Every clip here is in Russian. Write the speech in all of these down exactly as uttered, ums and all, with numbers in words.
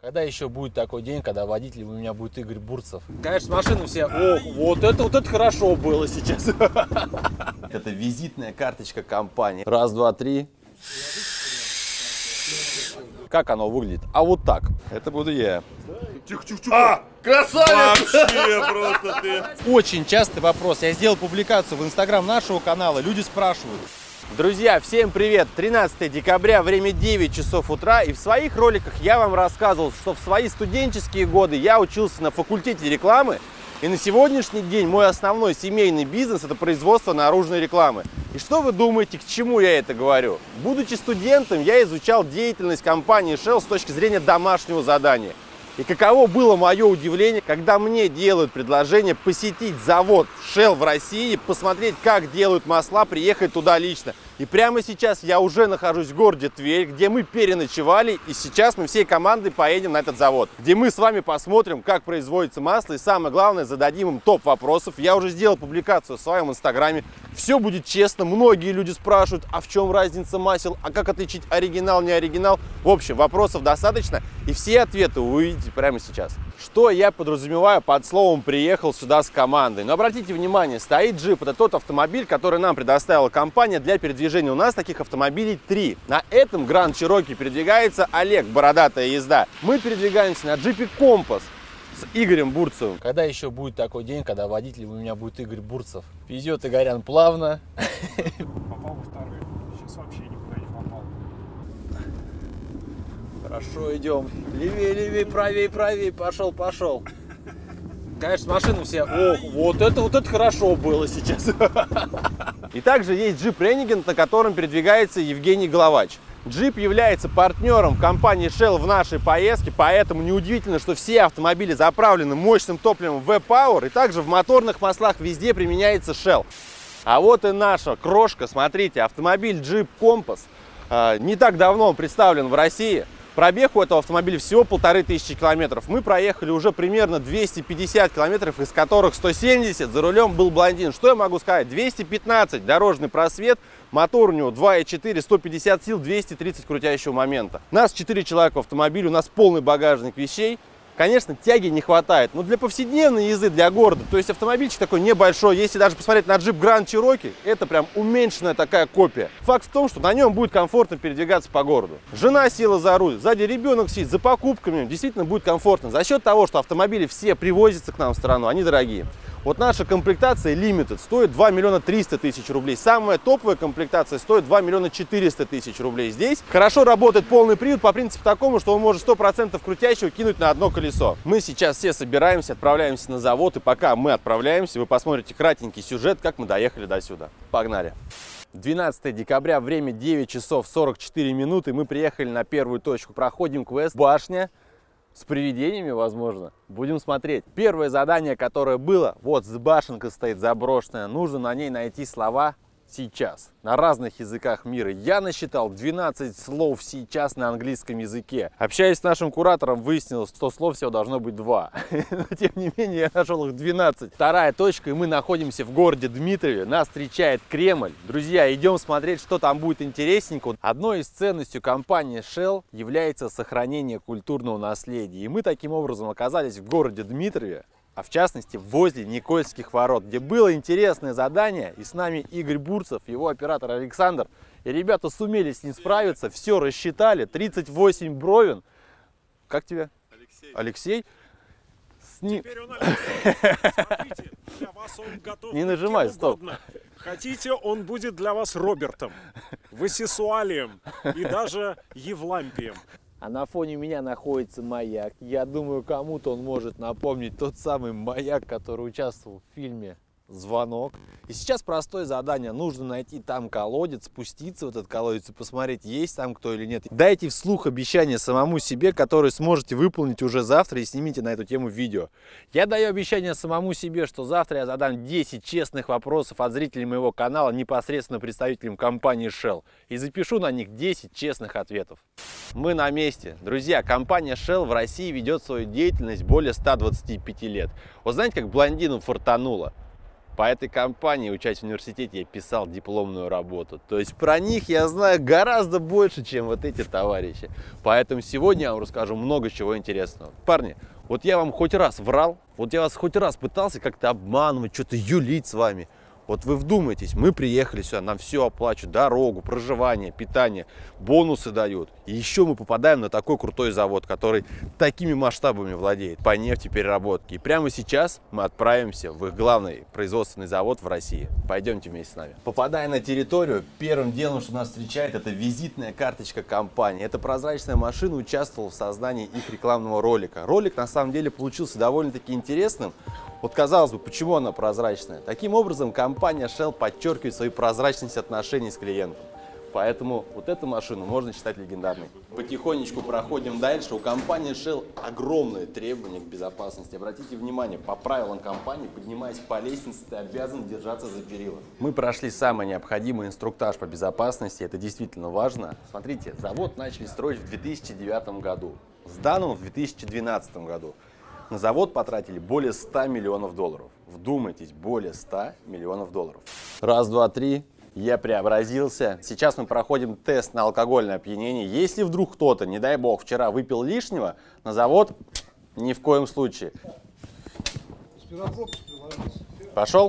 Когда еще будет такой день, когда водителем у меня будет Игорь Бурцев? Конечно, машины все, ох, вот это, вот это хорошо было сейчас. Это визитная карточка компании. Раз, два, три. Как оно выглядит? А вот так. Это буду я. Тихо-тихо-тихо. А, красавец! Вообще просто ты. Очень частый вопрос. Я сделал публикацию в инстаграм нашего канала. Люди спрашивают. Друзья, всем привет! тринадцатое декабря, время девять часов утра. И в своих роликах я вам рассказывал, что в свои студенческие годы я учился на факультете рекламы. И на сегодняшний день мой основной семейный бизнес – это производство наружной рекламы. И что вы думаете, к чему я это говорю? Будучи студентом, я изучал деятельность компании Shell с точки зрения домашнего задания. И каково было мое удивление, когда мне делают предложение посетить завод Shell в России, посмотреть, как делают масла, приехать туда лично. И прямо сейчас я уже нахожусь в городе Тверь, где мы переночевали, и сейчас мы всей командой поедем на этот завод, где мы с вами посмотрим, как производится масло, и самое главное, зададим им топ вопросов. Я уже сделал публикацию в своем инстаграме, все будет честно, многие люди спрашивают, а в чем разница масел, а как отличить оригинал, не оригинал. В общем, вопросов достаточно, и все ответы вы увидите прямо сейчас. Что я подразумеваю под словом «приехал сюда с командой»? Но обратите внимание, стоит джип, это тот автомобиль, который нам предоставила компания для передвижения. У нас таких автомобилей три. На этом Grand Cherokee передвигается Олег, бородатая езда. Мы передвигаемся на джипе Компас с Игорем Бурцевым. Когда еще будет такой день, когда водителем у меня будет Игорь Бурцев? Везет Игорян плавно. Попал во второй. Сейчас вообще никуда не попал. Хорошо, идем. Левее, левее, правее, правее. Пошел, пошел. Конечно, машины все, ох, вот это, вот это хорошо было сейчас. И также есть джип Ренеган, на котором передвигается Евгений Головач. Джип является партнером компании Shell в нашей поездке, поэтому неудивительно, что все автомобили заправлены мощным топливом V-Power, и также в моторных маслах везде применяется Shell. А вот и наша крошка, смотрите, автомобиль Jeep Compass. Не так давно он представлен в России. Пробег у этого автомобиля всего полторы тысячи километров. Мы проехали уже примерно двести пятьдесят километров, из которых сто семьдесят за рулем был блондин. Что я могу сказать? двести пятнадцать дорожный просвет, мотор у него два и четыре, сто пятьдесят сил, двести тридцать крутящего момента. Нас четыре человека в автомобиле, у нас полный багажник вещей. Конечно, тяги не хватает, но для повседневной езды, для города, то есть автомобильчик такой небольшой, если даже посмотреть на джип Grand Cherokee, это прям уменьшенная такая копия. Факт в том, что на нем будет комфортно передвигаться по городу. Жена села за руль, сзади ребенок сидит, за покупками, действительно будет комфортно. За счет того, что автомобили все привозятся к нам в страну, они дорогие. Вот наша комплектация Limited стоит два миллиона триста тысяч рублей. Самая топовая комплектация стоит два миллиона четыреста тысяч рублей. Здесь хорошо работает полный привод по принципу такому, что он может сто процентов крутящего кинуть на одно колесо. Мы сейчас все собираемся, отправляемся на завод. И пока мы отправляемся, вы посмотрите кратенький сюжет, как мы доехали до сюда. Погнали! двенадцатое декабря, время девять часов сорок четыре минуты. Мы приехали на первую точку. Проходим квест «Башня». С привидениями, возможно. Будем смотреть. Первое задание, которое было, вот башенка стоит заброшенная, нужно на ней найти слова «сейчас» на разных языках мира. Я насчитал двенадцать слов «сейчас» на английском языке. Общаясь с нашим куратором, выяснилось, что слов всего должно быть два. Но тем не менее, я нашел их двенадцать. Вторая точка, и мы находимся в городе Дмитрове. Нас встречает Кремль. Друзья, идем смотреть, что там будет интересненько. Одной из ценностей компании Shell является сохранение культурного наследия. И мы таким образом оказались в городе Дмитрове, а в частности возле Никольских ворот, где было интересное задание, и с нами Игорь Бурцев, его оператор Александр, и ребята сумели с ним справиться, все рассчитали, тридцать восемь бровен. Как тебя? Алексей. Алексей? С ним... Теперь он Алексей. Смотрите, для вас он готов. Не нажимай, стоп. Хотите, он будет для вас Робертом, Васисуалием и даже Евлампием. А на фоне меня находится маяк. Я думаю, кому-то он может напомнить тот самый маяк, который участвовал в фильме «Звонок». И сейчас простое задание. Нужно найти там колодец, спуститься в этот колодец и посмотреть, есть там кто или нет. Дайте вслух обещание самому себе, которое сможете выполнить уже завтра, и снимите на эту тему видео. Я даю обещание самому себе, что завтра я задам десять честных вопросов от зрителей моего канала непосредственно представителям компании Shell. И запишу на них десять честных ответов. Мы на месте. Друзья, компания Shell в России ведет свою деятельность более ста двадцати пяти лет. Вот знаете, как блондину фартануло? По этой компании, учась в университете, я писал дипломную работу. То есть про них я знаю гораздо больше, чем вот эти товарищи. Поэтому сегодня я вам расскажу много чего интересного. Парни, вот я вам хоть раз врал, вот я вас хоть раз пытался как-то обманывать, что-то юлить с вами. Вот вы вдумайтесь, мы приехали сюда, нам все оплачивают, дорогу, проживание, питание, бонусы дают. И еще мы попадаем на такой крутой завод, который такими масштабами владеет по нефтепереработке. И прямо сейчас мы отправимся в их главный производственный завод в России. Пойдемте вместе с нами. Попадая на территорию, первым делом, что нас встречает, это визитная карточка компании. Эта прозрачная машина участвовала в создании их рекламного ролика. Ролик на самом деле получился довольно-таки интересным. Вот казалось бы, почему она прозрачная? Таким образом, компания Shell подчеркивает свою прозрачность отношений с клиентом. Поэтому вот эту машину можно считать легендарной. Потихонечку проходим дальше. У компании Shell огромные требования к безопасности. Обратите внимание, по правилам компании, поднимаясь по лестнице, ты обязан держаться за перила. Мы прошли самый необходимый инструктаж по безопасности. Это действительно важно. Смотрите, завод начали строить в две тысячи девятом году. Сдан он в две тысячи двенадцатом году. На завод потратили более ста миллионов долларов. Вдумайтесь, более ста миллионов долларов. Раз, два, три. Я преобразился. Сейчас мы проходим тест на алкогольное опьянение. Если вдруг кто-то, не дай бог, вчера выпил лишнего, на завод ни в коем случае. Пошел?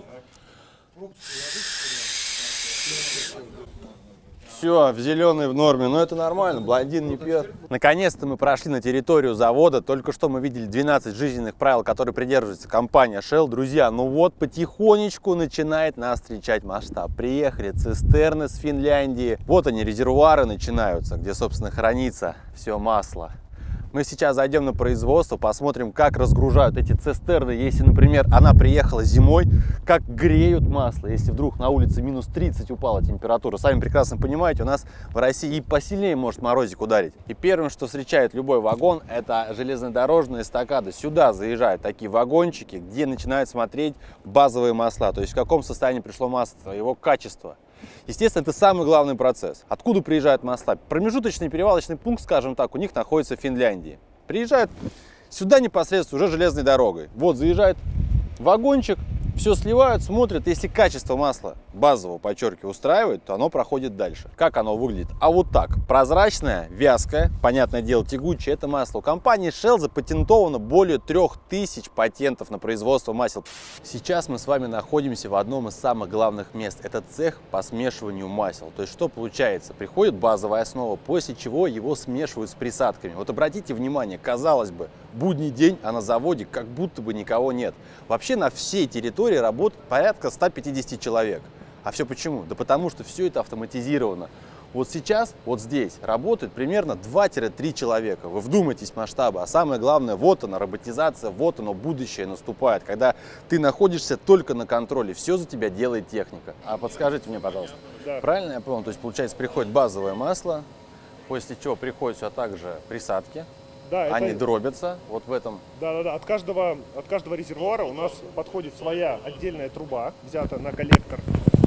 Все, в зеленый в норме, но это нормально, блондин не пьет. Наконец-то мы прошли на территорию завода, только что мы видели двенадцать жизненных правил, которые придерживается компания Shell. Друзья, ну вот потихонечку начинает нас встречать масштаб. Приехали цистерны с Финляндии, вот они, резервуары начинаются, где, собственно, хранится все масло. Мы сейчас зайдем на производство, посмотрим, как разгружают эти цистерны, если, например, она приехала зимой, как греют масло, если вдруг на улице минус тридцать упала температура. Сами прекрасно понимаете, у нас в России и посильнее может морозик ударить. И первым, что встречает любой вагон, это железнодорожная эстакада. Сюда заезжают такие вагончики, где начинают смотреть базовые масла, то есть в каком состоянии пришло масло, его качество. Естественно, это самый главный процесс. Откуда приезжают масла? Промежуточный перевалочный пункт, скажем так, у них находится в Финляндии. Приезжают сюда непосредственно уже железной дорогой. Вот заезжает вагончик, все сливают, смотрят. Если качество масла базового, подчеркиваю, устраивает, то оно проходит дальше. Как оно выглядит? А вот так. Прозрачное, вязкое, понятное дело, тягучее, это масло. У компании Shell запатентовано более трех тысяч патентов на производство масел. Сейчас мы с вами находимся в одном из самых главных мест. Это цех по смешиванию масел. То есть что получается? Приходит базовая основа, после чего его смешивают с присадками. Вот обратите внимание, казалось бы, будний день, а на заводе как будто бы никого нет. Вообще на всей территории работает порядка ста пятидесяти человек. А все почему? Да потому что все это автоматизировано. Вот сейчас, вот здесь работает примерно два-три человека. Вы вдумайтесь в масштабы. А самое главное, вот она, роботизация, вот оно, будущее наступает, когда ты находишься только на контроле. Все за тебя делает техника. А подскажите мне, пожалуйста, да. Правильно я понял? То есть, получается, приходит базовое масло, после чего приходят все также присадки. Да, они это... дробятся вот в этом. Да, да, да. От каждого, от каждого резервуара у нас подходит своя отдельная труба, взята на коллектор.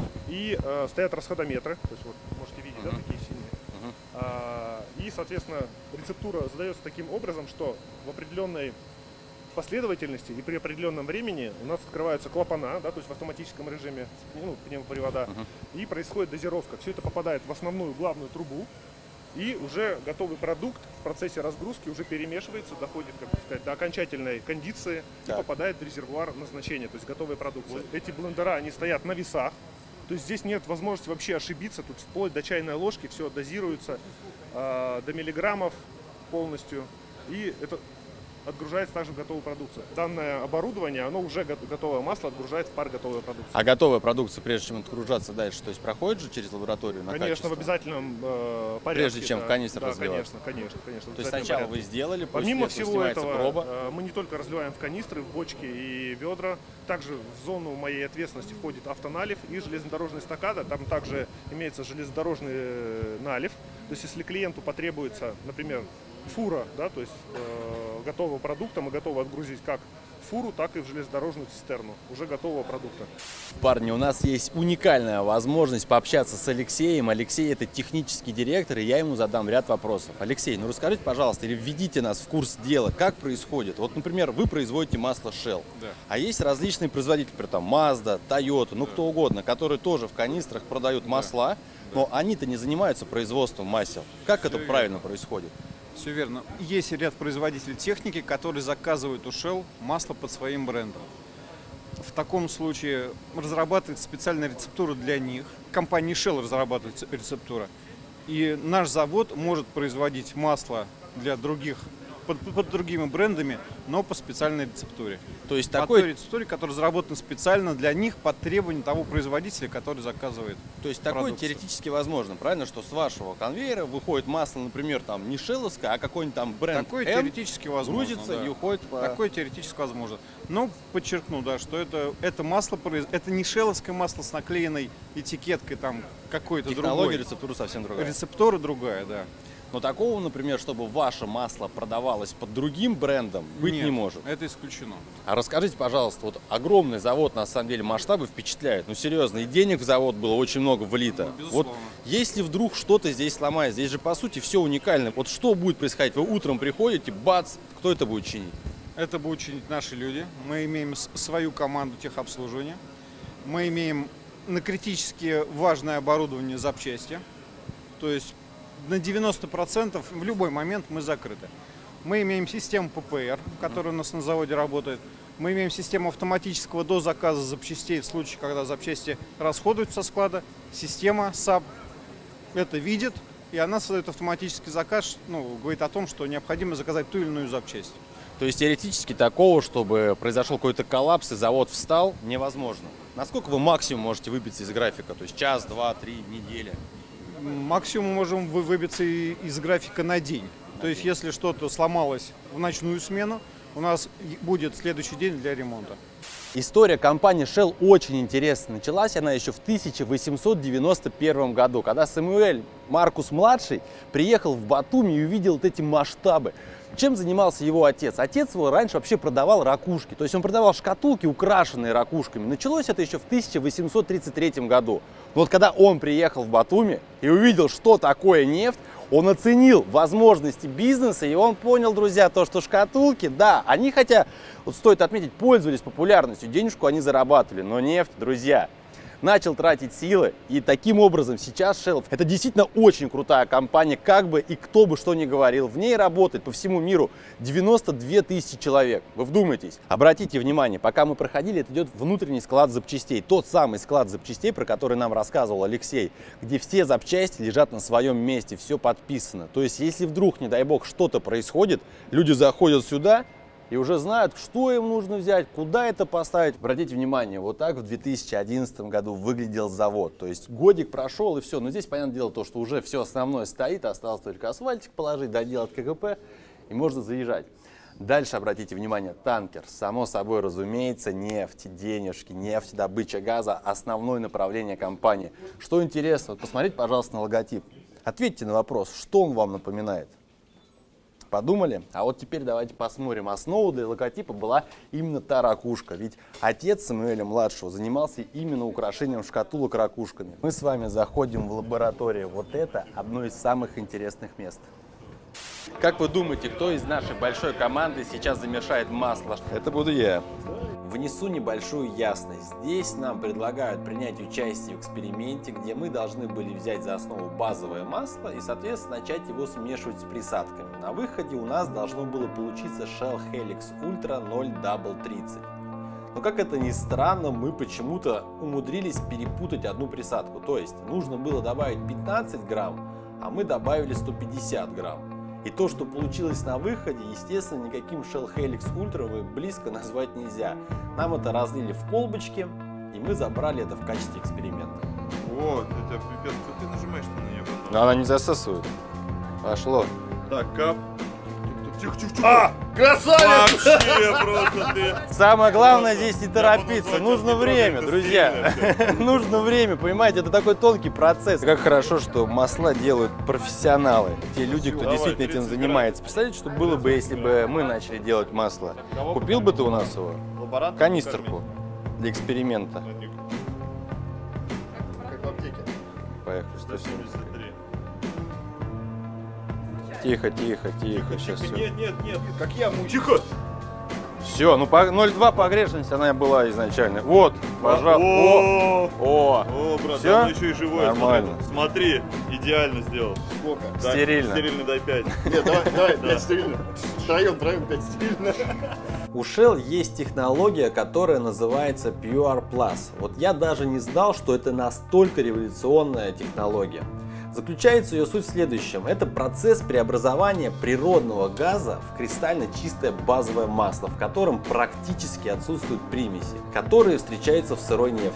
И э, стоят расходометры. То есть вот можете видеть, uh-huh. да, такие синие. Uh-huh. а, и, соответственно, рецептура задается таким образом, что в определенной последовательности и при определенном времени у нас открываются клапана, да, то есть в автоматическом режиме, ну, пневмопривода, uh-huh. и происходит дозировка. Все это попадает в основную главную трубу. И уже готовый продукт в процессе разгрузки уже перемешивается, доходит, как сказать, до окончательной кондиции и так. попадает в резервуар назначения, то есть готовая продукция. Эти блендера, они стоят на весах, то есть здесь нет возможности вообще ошибиться, тут вплоть до чайной ложки все дозируется э, до миллиграммов полностью, и это отгружается также готовую продукцию. Данное оборудование, оно уже готовое масло отгружает в пар готовой продукции. А готовая продукция, прежде чем отгружаться дальше, то есть проходит же через лабораторию на Конечно, качество? В обязательном э, порядке. Прежде чем да, в канистр да, разливать? Конечно, конечно, конечно. То есть сначала порядке. Вы сделали, после Помимо этого всего этого, проба? Э, мы не только разливаем в канистры, в бочки и ведра, также в зону моей ответственности входит автоналив и железнодорожная эстакада. Там также имеется железнодорожный налив. То есть если клиенту потребуется, например, фура, да, то есть э, готового продукта мы готовы отгрузить как в фуру, так и в железнодорожную цистерну уже готового продукта. Парни, у нас есть уникальная возможность пообщаться с Алексеем. Алексей – это технический директор, и я ему задам ряд вопросов. Алексей, ну расскажите, пожалуйста, или введите нас в курс дела, как происходит. Вот, например, вы производите масло Shell, Да. а есть различные производители, например, там Mazda, Toyota, ну кто угодно, которые тоже в канистрах продают масла, но они-то не занимаются производством масел. Как это верно. правильно происходит? Все верно. Есть ряд производителей техники, которые заказывают у Shell масло под своим брендом. В таком случае разрабатывается специальная рецептура для них. Компания Shell разрабатывает рецептура. И наш завод может производить масло для других, под, под другими брендами, но по специальной рецептуре. То есть По такой, той рецептуре, которая разработана специально для них под требованием того производителя, который заказывает. то есть такое продукцию. теоретически возможно, правильно, что с вашего конвейера выходит масло, например, там не шелловское, а какой-нибудь там бренд Такое М, теоретически возможно. грузится да. и уходит по... Такое теоретически возможно. Но подчеркну, да, что это, это масло, произ- это не шелловское масло с наклеенной этикеткой там какой-то Технология, другой. рецептура совсем другая. Рецептура другая, да. Но такого, например, чтобы ваше масло продавалось под другим брендом, быть Нет, не может. это исключено. А расскажите, пожалуйста, вот огромный завод, на самом деле, масштабы впечатляют. Ну, серьезно, и денег в завод было очень много влито. Ну, Вот безусловно. если вдруг что-то здесь сломается, здесь же, по сути, все уникально. Вот что будет происходить? Вы утром приходите, бац, кто это будет чинить? Это будут чинить наши люди. Мы имеем с- свою команду техобслуживания. Мы имеем на критически важное оборудование запчасти. То есть на девяносто процентов в любой момент мы закрыты. Мы имеем систему П П Р, которая у нас на заводе работает. Мы имеем систему автоматического дозаказа запчастей в случае, когда запчасти расходуются со склада. Система САП это видит, и она создает автоматический заказ, ну, говорит о том, что необходимо заказать ту или иную запчасть. То есть теоретически такого, чтобы произошел какой-то коллапс и завод встал, невозможно. Насколько вы максимум можете выбиться из графика? То есть час, два, три, неделя? Максимум можем вы- выбиться и- из графика на день. То есть, если что-то сломалось в ночную смену, у нас и- будет следующий день для ремонта. История компании Shell очень интересная. Началась она еще в тысяча восемьсот девяносто первом году, когда Самуэль Маркус-младший приехал в Батуми и увидел вот эти масштабы. Чем занимался его отец? Отец его раньше вообще продавал ракушки, то есть он продавал шкатулки, украшенные ракушками. Началось это еще в тысяча восемьсот тридцать третьем году. Но вот когда он приехал в Батуми и увидел, что такое нефть, он оценил возможности бизнеса, и он понял, друзья, то, что шкатулки, да, они хотя, вот стоит отметить, пользовались популярностью, денежку они зарабатывали, но нефть, друзья, начал тратить силы, и таким образом сейчас Shell это действительно очень крутая компания, как бы и кто бы что ни говорил, в ней работает по всему миру девяносто две тысячи человек, вы вдумайтесь. Обратите внимание, пока мы проходили, это идет внутренний склад запчастей, тот самый склад запчастей, про который нам рассказывал Алексей, где все запчасти лежат на своем месте, все подписано, то есть если вдруг, не дай бог, что-то происходит, люди заходят сюда и уже знают, что им нужно взять, куда это поставить. Обратите внимание, вот так в две тысячи одиннадцатом году выглядел завод. То есть годик прошел и все. Но здесь, понятное дело, то, что уже все основное стоит, осталось только асфальтик положить, доделать К Г П, и можно заезжать. Дальше обратите внимание, танкер. Само собой, разумеется, нефть, денежки, нефть, добыча газа – основное направление компании. Что интересно, вот посмотрите, пожалуйста, на логотип. Ответьте на вопрос, что он вам напоминает. Подумали? А вот теперь давайте посмотрим. Основа для логотипа была именно та ракушка. Ведь отец Самуэля-младшего занимался именно украшением шкатулок ракушками. Мы с вами заходим в лабораторию. Вот это одно из самых интересных мест. Как вы думаете, кто из нашей большой команды сейчас замешает масло? Это буду я. Внесу небольшую ясность. Здесь нам предлагают принять участие в эксперименте, где мы должны были взять за основу базовое масло и, соответственно, начать его смешивать с присадками. На выходе у нас должно было получиться Shell Helix Ultra ноль тридцать. Но, как это ни странно, мы почему-то умудрились перепутать одну присадку. То есть нужно было добавить пятнадцать грамм, а мы добавили сто пятьдесят грамм. И то, что получилось на выходе, естественно, никаким Shell Helix Ultra вы близко назвать нельзя. Нам это разлили в колбочки, и мы забрали это в качестве эксперимента. Вот, это пипец, как ты нажимаешь на нее потом. Но она не засасывает. Пошло. Так, кап. Тихо, тихо, тихо. А, красавец! Вообще просто ты. Самое главное здесь не торопиться, назвать нужно это время, не друзья. Нужно время, понимаете, это такой тонкий процесс. Как хорошо, что масла делают профессионалы, те люди, кто Давай, действительно этим тридцать занимается. Представляете, что было бы, если бы мы начали делать масло? Купил бы ты у нас его? Лаборант? Канистрку для эксперимента. Как в аптеке. Поехали, сто семьдесят. семьдесят три. Тихо, тихо, тихо, сейчас все. Нет, нет, нет, как я мучу. Тихо! Все, ну по ноль два погрешность она была изначально. Вот, пожалуйста. О, О, о, о, брат, Всё? оно еще и живое. Нормально. Смотри, идеально сделал. Сколько? Дай, Стерильно. Стерильно дай пять. Нет, давай, давай, Да. пять стерильно. Троем, троем, пять стерильно. У Shell есть технология, которая называется Pure Plus. Вот я даже не знал, что это настолько революционная технология. Заключается ее суть в следующем. Это процесс преобразования природного газа в кристально чистое базовое масло, в котором практически отсутствуют примеси, которые встречаются в сырой нефти.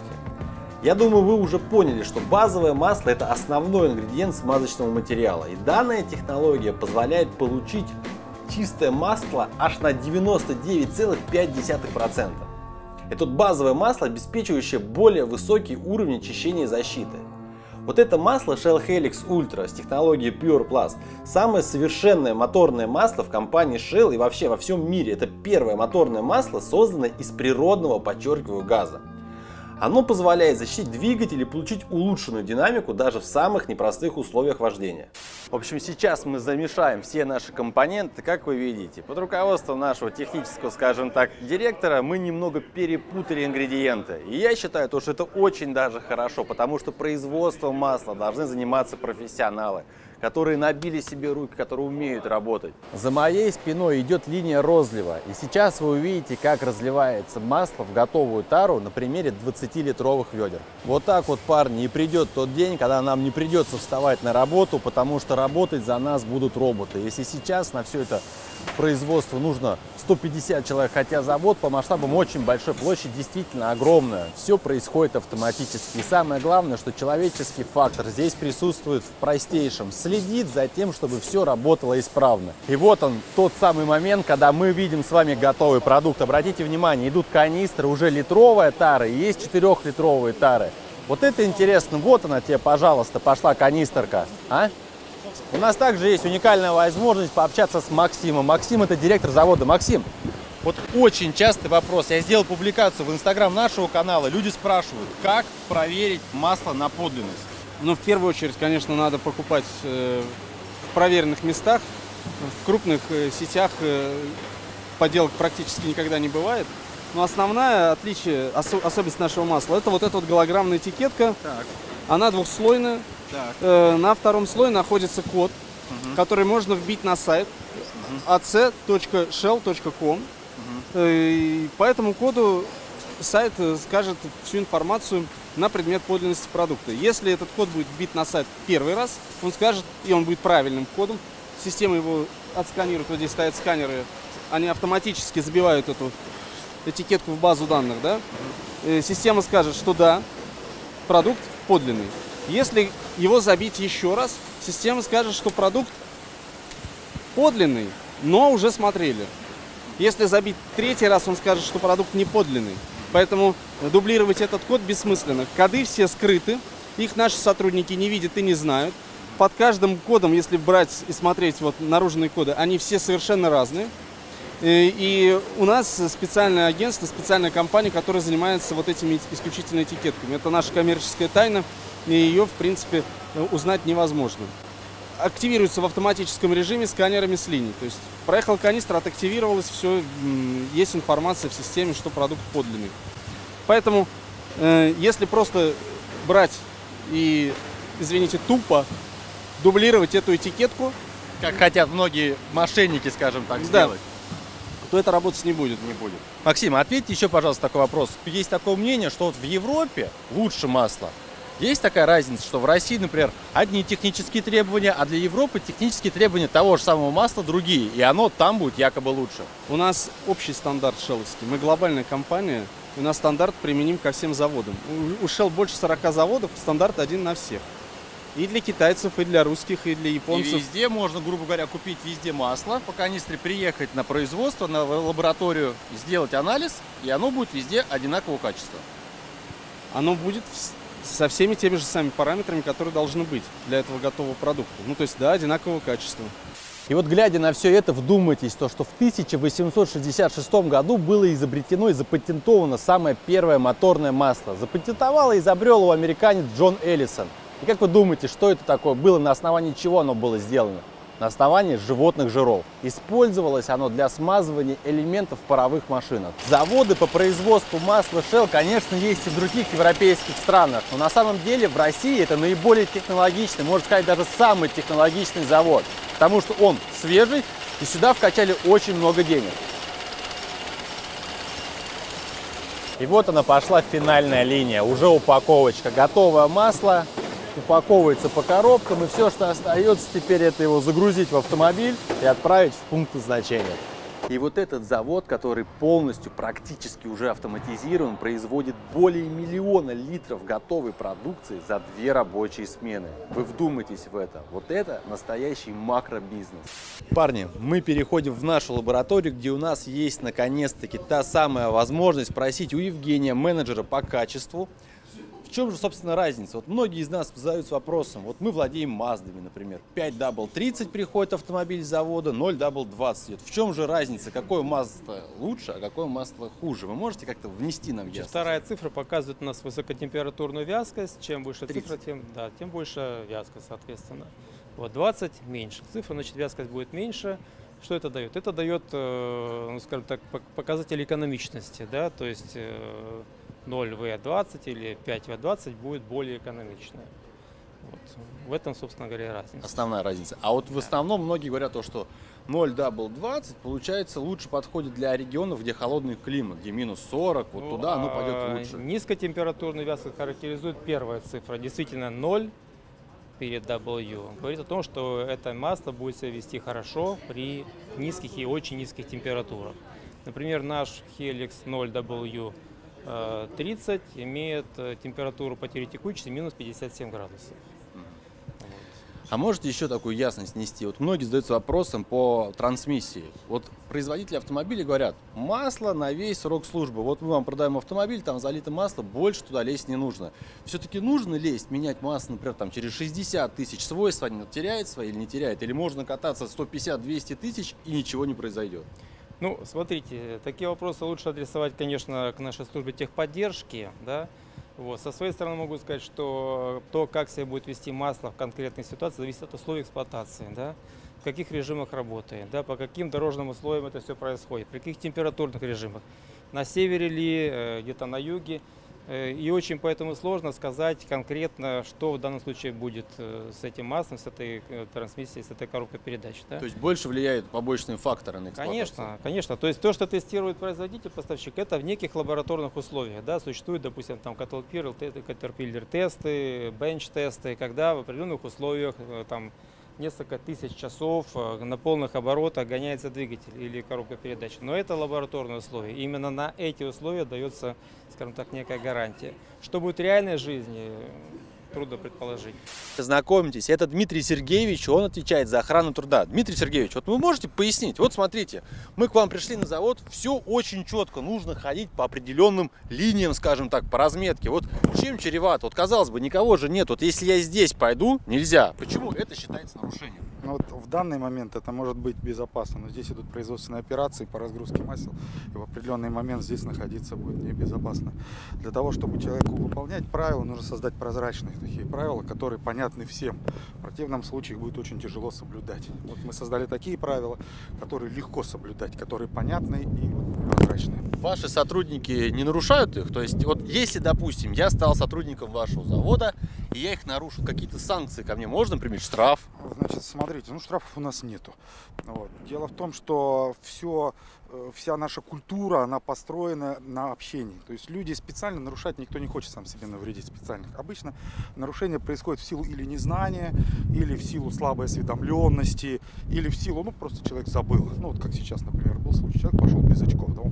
Я думаю, вы уже поняли, что базовое масло – это основной ингредиент смазочного материала. И данная технология позволяет получить чистое масло аж на девяносто девять целых пять десятых процента. Это базовое масло, обеспечивающее более высокий уровень очищения и защиты. Вот это масло Shell Helix Ultra с технологией Pure Plus самое совершенное моторное масло в компании Shell и вообще во всем мире. Это первое моторное масло, созданное из природного, подчеркиваю, газа. Оно позволяет защитить двигатель и получить улучшенную динамику даже в самых непростых условиях вождения. В общем, сейчас мы замешаем все наши компоненты, как вы видите. Под руководством нашего технического, скажем так, директора мы немного перепутали ингредиенты. И я считаю, то, что это очень даже хорошо, потому что производством масла должны заниматься профессионалы, которые набили себе руки, которые умеют работать. За моей спиной идет линия розлива. И сейчас вы увидите, как разливается масло в готовую тару на примере двадцатилитровых ведер. Вот так вот, парни, и придет тот день, когда нам не придется вставать на работу, потому что работать за нас будут роботы. Если сейчас на все это производство нужно сто пятьдесят человек, хотя завод по масштабам очень большой, площадь действительно огромная. Все происходит автоматически. И самое главное, что человеческий фактор здесь присутствует в простейшем. Следит за тем, чтобы все работало исправно. И вот он, тот самый момент, когда мы видим с вами готовый продукт. Обратите внимание, идут канистры, уже литровая тара, и есть четырехлитровые тары. Вот это интересно. Вот она тебе, пожалуйста, пошла канистрка. А? У нас также есть уникальная возможность пообщаться с Максимом. Максим – это директор завода. Максим, вот очень частый вопрос. Я сделал публикацию в инстаграм нашего канала. Люди спрашивают, как проверить масло на подлинность. Ну, в первую очередь, конечно, надо покупать э, в проверенных местах. В крупных э, сетях э, подделок практически никогда не бывает. Но основное отличие, ос особенность нашего масла – это вот эта вот голограммная этикетка. Так. Она двухслойная. Так. Э, на втором слое находится код, Угу. который можно вбить на сайт Угу. а цэ точка шелл точка ком. Угу. Э, и по этому коду сайт скажет всю информацию на предмет подлинности продукта. Если этот код будет вбит на сайт первый раз, он скажет, и он будет правильным кодом, система его отсканирует, вот здесь стоят сканеры, они автоматически забивают эту этикетку в базу данных, да? Э, система скажет, что да, продукт подлинный. Если его забить еще раз, система скажет, что продукт подлинный, но уже смотрели. Если забить третий раз, он скажет, что продукт не подлинный. Поэтому дублировать этот код бессмысленно. Коды все скрыты, их наши сотрудники не видят и не знают. Под каждым кодом, если брать и смотреть вот наружные коды, они все совершенно разные. И у нас специальное агентство, специальная компания, которая занимается вот этими исключительно этикетками. Это наша коммерческая тайна, и ее, в принципе, узнать невозможно. Активируется в автоматическом режиме сканерами с линий. То есть проехала канистра, отактивировалась, все, есть информация в системе, что продукт подлинный. Поэтому, э, если просто брать и, извините, тупо дублировать эту этикетку, Как хотят многие мошенники, скажем так, Да. сделать. то это работать не будет. Не будет. Максим, ответьте еще, пожалуйста, такой вопрос. Есть такое мнение, что вот в Европе лучше масло. Есть такая разница, что в России, например, одни технические требования, а для Европы технические требования того же самого масла другие, и оно там будет якобы лучше. У нас общий стандарт шелловский. Мы глобальная компания, у нас стандарт применим ко всем заводам. У Shell больше сорока заводов, стандарт один на всех. И для китайцев, и для русских, и для И японцев. везде можно, грубо говоря, купить везде масло по канистре, приехать на производство, на лабораторию, сделать анализ, и оно будет везде одинакового качества. Оно будет вс- со всеми теми же самыми параметрами, которые должны быть для этого готового продукта. Ну, то есть, да, одинакового качества. И вот глядя на все это, вдумайтесь, то, что в тысяча восемьсот шестьдесят шестом году было изобретено и запатентовано самое первое моторное масло. Запатентовал и изобрел его американец Джон Эллисон. И как вы думаете, что это такое было, на основании чего оно было сделано? На основании животных жиров. Использовалось оно для смазывания элементов в паровых машинах. Заводы по производству масла Shell, конечно, есть и в других европейских странах, но на самом деле в России это наиболее технологичный, можно сказать, даже самый технологичный завод, потому что он свежий, и сюда вкачали очень много денег. И вот она пошла финальная линия, уже упаковочка, готовое масло. Упаковывается по коробкам, и все, что остается теперь, это его загрузить в автомобиль и отправить в пункт назначения. И вот этот завод, который полностью, практически уже автоматизирован, производит более миллиона литров готовой продукции за две рабочие смены. Вы вдумайтесь в это. Вот это настоящий макробизнес. Парни, мы переходим в нашу лабораторию, где у нас есть наконец-таки та самая возможность спросить у Евгения, менеджера по качеству, в чем же, собственно, разница? Вот многие из нас задаются вопросом, вот мы владеем Маздами, например, пять дабл тридцать приходит автомобиль с завода, ноль дабл двадцать. В чем же разница, какое масло лучше, а какое масло хуже? Вы можете как-то внести нам ясность? Вторая цифра показывает у нас высокотемпературную вязкость. Чем выше тридцать. цифра, тем, да, тем больше вязкость, соответственно. Вот двадцать меньше. Цифра, значит, вязкость будет меньше. Что это дает? Это дает, э, ну, скажем так, показатель экономичности, да, то есть э, ноль вэ двадцать или пять вэ двадцать будет более экономичная. Вот. В этом, собственно говоря, разница. Основная разница. А вот в основном многие говорят то, что ноль дабл двадцать, получается, лучше подходит для регионов, где холодный климат, где минус сорок, вот Ну, туда оно а пойдет лучше. Низкотемпературную вязкость характеризует первая цифра. Действительно, ноль перед W говорит о том, что это масло будет себя вести хорошо при низких и очень низких температурах. Например, наш Helix ноль дабл ю тридцать имеет температуру потери текучести минус пятьдесят семь градусов. А можете еще такую ясность нести? Вот многие задаются вопросом по трансмиссии. Вот производители автомобилей говорят, масло на весь срок службы. Вот мы вам продаем автомобиль, там залито масло, больше туда лезть не нужно. Все-таки нужно лезть, менять масло, например, там через шестьдесят тысяч, свойства они теряет свои или не теряет? Или можно кататься сто пятьдесят — двести тысяч и ничего не произойдет? Ну, смотрите, такие вопросы лучше адресовать, конечно, к нашей службе техподдержки, да. Вот. Со своей стороны могу сказать, что то, как себя будет вести масло в конкретной ситуации, зависит от условий эксплуатации, да, в каких режимах работает, да, по каким дорожным условиям это все происходит, при каких температурных режимах, на севере ли, где-то на юге. И очень поэтому сложно сказать конкретно, что в данном случае будет с этим маслом, с этой трансмиссией, с этой коробкой передач. Да? То есть больше влияют побочные факторы на эксплуатацию? Конечно, конечно. То есть то, что тестирует производитель, поставщик, это в неких лабораторных условиях. Да? Существуют, допустим, там Caterpillar тесты, бенч-тесты, когда в определенных условиях там несколько тысяч часов на полных оборотах гоняется двигатель или коробка передач. Но это лабораторные условия. Именно на эти условия дается, скажем так, некая гарантия. Что будет в реальной жизни, трудно предположить. Знакомьтесь, это Дмитрий Сергеевич, он отвечает за охрану труда. Дмитрий Сергеевич, вот вы можете пояснить? Вот смотрите, мы к вам пришли на завод, все очень четко, нужно ходить по определенным линиям, скажем так, по разметке. Вот чем чревато? Вот казалось бы, никого же нет. Вот если я здесь пойду, нельзя. Почему это считается нарушением? Ну, вот в данный момент это может быть безопасно, но здесь идут производственные операции по разгрузке масел, и в определенный момент здесь находиться будет небезопасно. Для того, чтобы человеку выполнять правила, нужно создать прозрачные такие правила, которые понятны всем. В противном случае их будет очень тяжело соблюдать. Вот мы создали такие правила, которые легко соблюдать, которые понятны и прозрачные. Ваши сотрудники не нарушают их? То есть, вот если, допустим, я стал сотрудником вашего завода, и я их нарушил, какие-то санкции ко мне можно применить? Штраф? Значит, смотрите, ну штрафов у нас нету. Вот. Дело в том, что все, вся наша культура, она построена на общении. То есть люди специально нарушать никто не хочет сам себе навредить специально. Обычно нарушение происходит в силу или незнания, или в силу слабой осведомленности, или в силу, ну просто человек забыл. Ну вот как сейчас, например, был случай, человек пошел без очков, да, он пошел не потому,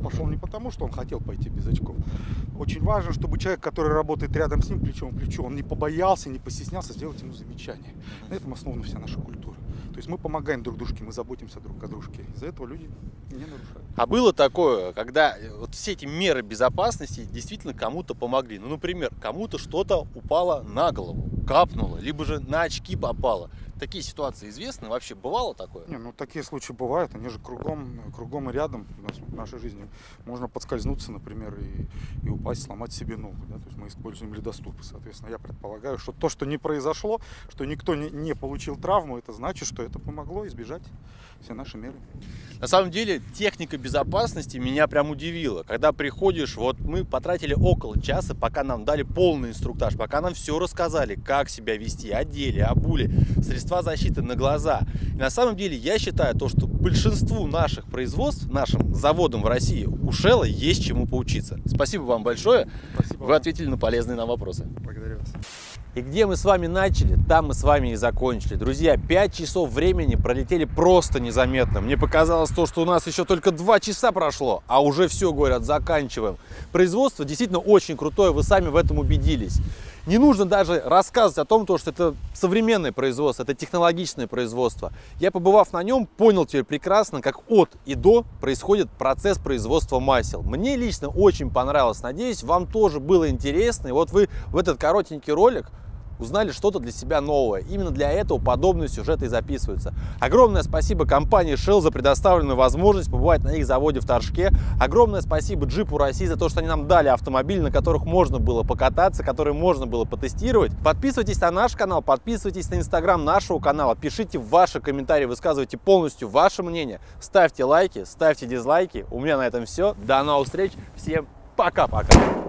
потому, что он хотел пойти без очков. Очень важно, чтобы человек, который работает рядом с ним плечом к плечу, он не побоялся, не постеснялся сделать ему замечание. На этом основана вся наша культура. То есть мы помогаем друг дружке, мы заботимся друг о дружке. Из-за этого люди не нарушают. А было такое, когда вот все эти меры безопасности действительно кому-то помогли? Ну, например, кому-то что-то упало на голову, капнуло, либо же на очки попало. Такие ситуации известны? Вообще бывало такое? Не, ну такие случаи бывают, они же кругом, кругом и рядом у нас в нашей жизни. Можно подскользнуться, например, и, и упасть, сломать себе ногу. Да? То есть мы используем ледоступы. Соответственно, я предполагаю, что то, что не произошло, что никто не, не получил травму, это значит, что это помогло избежать все наши меры. На самом деле, техника безопасности меня прям удивила. Когда приходишь, вот мы потратили около часа, пока нам дали полный инструктаж, пока нам все рассказали, как себя вести, одели, обули, средства защиты на глаза. И на самом деле, я считаю, то, что большинству наших производств, нашим заводам в России, у Shell есть чему поучиться. Спасибо вам большое. Спасибо Вы вам. ответили на полезные нам вопросы. Благодарю вас. И где мы с вами начали, там мы с вами и закончили. Друзья, пять часов времени пролетели просто незаметно. Мне показалось то, что у нас еще только два часа прошло, а уже все, говорят, заканчиваем. Производство действительно очень крутое, вы сами в этом убедились. Не нужно даже рассказывать о том, что это современное производство, это технологичное производство. Я, побывав на нем, понял теперь прекрасно, как от и до происходит процесс производства масел. Мне лично очень понравилось, надеюсь, вам тоже было интересно. И вот вы в этот коротенький ролик узнали что-то для себя новое. Именно для этого подобные сюжеты и записываются. Огромное спасибо компании Shell за предоставленную возможность побывать на их заводе в Торжке. Огромное спасибо Джипу России за то, что они нам дали автомобили, на которых можно было покататься, которые можно было потестировать. Подписывайтесь на наш канал, подписывайтесь на инстаграм нашего канала, пишите ваши комментарии, высказывайте полностью ваше мнение, ставьте лайки, ставьте дизлайки. У меня на этом все. До новых встреч. Всем пока-пока.